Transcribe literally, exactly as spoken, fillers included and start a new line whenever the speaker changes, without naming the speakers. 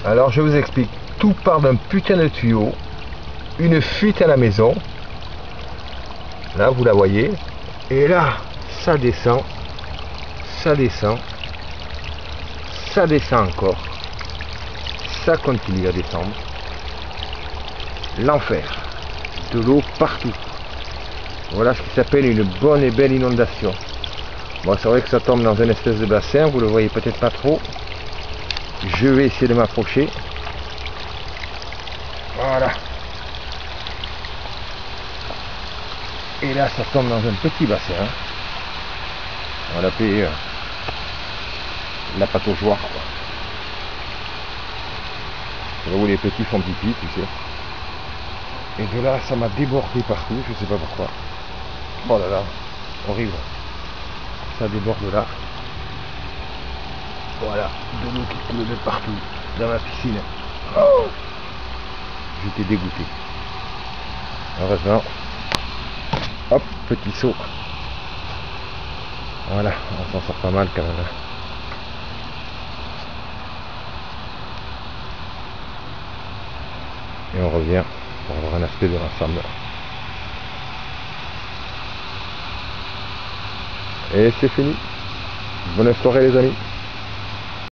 Alors je vous explique, tout part d'un putain de tuyau, une fuite à la maison, là vous la voyez, et là ça descend, ça descend, ça descend encore, ça continue à descendre, l'enfer, de l'eau partout. Voilà ce qui s'appelle une bonne et belle inondation. Bon, c'est vrai que ça tombe dans une espèce de bassin, vous le voyez peut-être pas trop. Je vais essayer de m'approcher. Voilà. Et là, ça tombe dans un petit bassin. On va l'appeler euh, la pataugeoire, quoi. C'est là où les petits font pipi, tu sais. Et de là, ça m'a débordé partout, je sais pas pourquoi. Oh là là, horrible. Ça déborde là. Voilà, de l'eau qui coule de partout, dans ma piscine. Oh, j'étais dégoûté. Heureusement. Hop, petit saut. Voilà, on s'en sort pas mal quand même. Et on revient pour avoir un aspect de l'ensemble. Et c'est fini. Bonne soirée les amis.